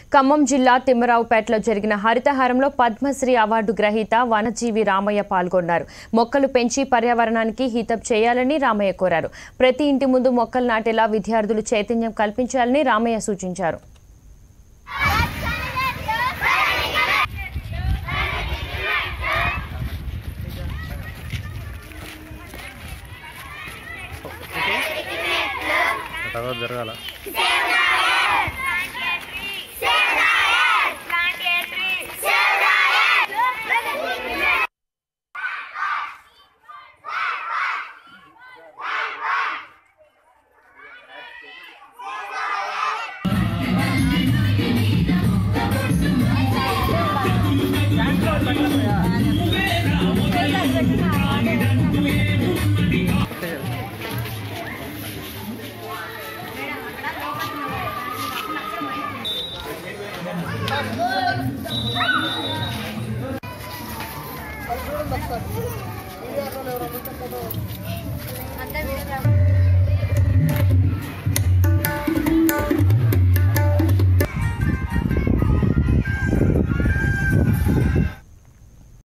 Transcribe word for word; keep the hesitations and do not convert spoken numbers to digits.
ఖమ్మం జిల్లా తిమ్మరావుపేటలో జరిగిన హరితహారంలో పద్మశ్రీ అవార్డు గ్రహీత వనజీవి రామయ్య పాల్గొన్నారు. మొక్కలు పెంచి పర్యావరణానికి హితం చేయాలని రామయ్య కోరారు. ప్రతి ఇంటి ముందు మొక్కలు నాటేలా విద్యార్థులు చైతన్యం కల్పించాలని రామయ్య సూచించారు. జరగాల Iya, kalau orang-orang